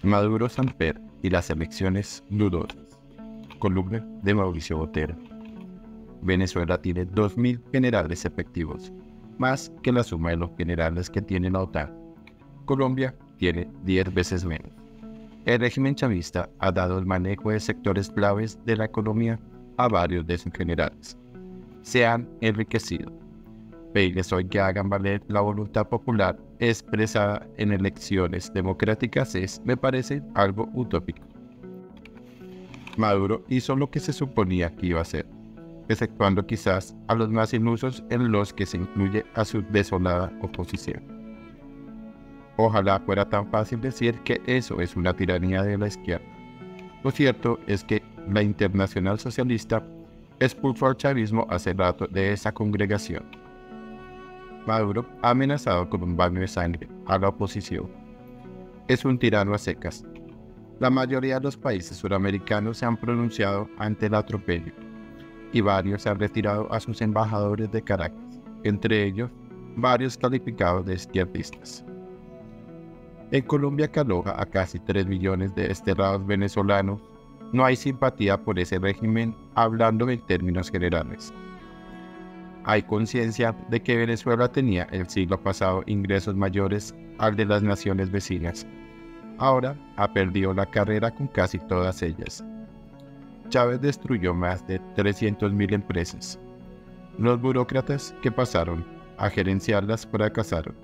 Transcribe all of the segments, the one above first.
Maduro Samper y las elecciones dudosas. Columna de Mauricio Botero. Venezuela tiene 2.000 generales efectivos, más que la suma de los generales que tiene la OTAN. Colombia tiene 10 veces menos. El régimen chavista ha dado el manejo de sectores claves de la economía a varios de sus generales. Se han enriquecido. Pedirles hoy que hagan valer la voluntad popular expresada en elecciones democráticas me parece, algo utópico. Maduro hizo lo que se suponía que iba a hacer, exceptuando quizás a los más ilusos en los que se incluye a su desolada oposición. Ojalá fuera tan fácil decir que eso es una tiranía de la izquierda. Lo cierto es que la Internacional Socialista expulsó al chavismo hace rato de esa congregación. Maduro ha amenazado con un baño de sangre a la oposición. Es un tirano a secas. La mayoría de los países suramericanos se han pronunciado ante el atropello, y varios han retirado a sus embajadores de Caracas, entre ellos varios calificados de izquierdistas. En Colombia, que aloja a casi 3 millones de desterrados venezolanos, no hay simpatía por ese régimen, hablando en términos generales. Hay conciencia de que Venezuela tenía el siglo pasado ingresos mayores al de las naciones vecinas. Ahora ha perdido la carrera con casi todas ellas. Chávez destruyó más de 300.000 empresas. Los burócratas que pasaron a gerenciarlas fracasaron.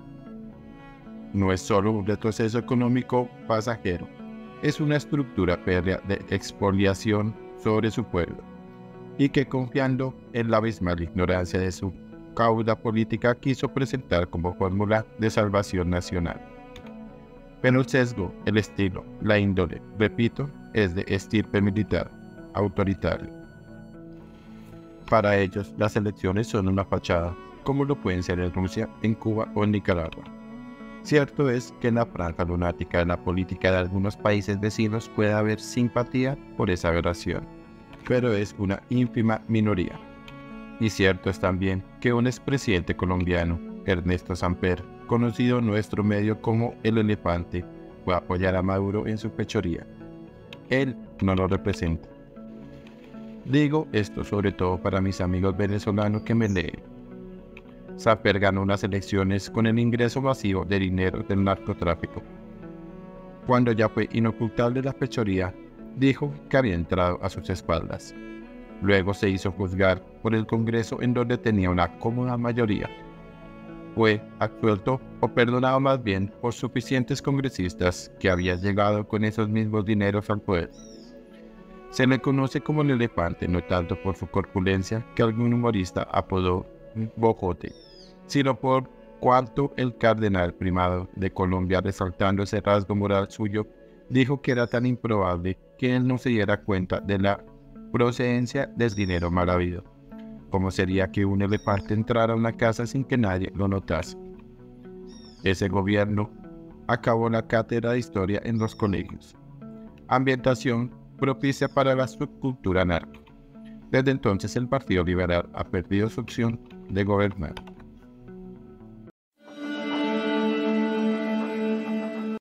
No es solo un retroceso económico pasajero, es una estructura férrea de expoliación sobre su pueblo, y que, confiando en la abismal ignorancia de su cauda política, quiso presentar como fórmula de salvación nacional. Pero el sesgo, el estilo, la índole, repito, es de estirpe militar, autoritario. Para ellos, las elecciones son una fachada, como lo pueden ser en Rusia, en Cuba o en Nicaragua. Cierto es que en la franja lunática de la política de algunos países vecinos puede haber simpatía por esa aberración, pero es una ínfima minoría. Y cierto es también que un expresidente colombiano, Ernesto Samper, conocido en nuestro medio como el elefante, fue a apoyar a Maduro en su fechoría. Él no lo representa. Digo esto sobre todo para mis amigos venezolanos que me leen. Samper ganó unas elecciones con el ingreso masivo de dinero del narcotráfico. Cuando ya fue inocultable la fechoría, dijo que había entrado a sus espaldas. Luego se hizo juzgar por el Congreso, en donde tenía una cómoda mayoría. Fue absuelto o perdonado más bien por suficientes congresistas que habían llegado con esos mismos dineros al poder. Se le conoce como el elefante no tanto por su corpulencia, que algún humorista apodó bojote, sino por cuanto el cardenal primado de Colombia, resaltando ese rasgo moral suyo, dijo que era tan improbable que él no se diera cuenta de la procedencia del dinero mal habido. ¿Cómo sería que un elefante entrara a una casa sin que nadie lo notase? Ese gobierno acabó la cátedra de historia en los colegios. Ambientación propicia para la subcultura narco. Desde entonces el Partido Liberal ha perdido su opción de gobernar.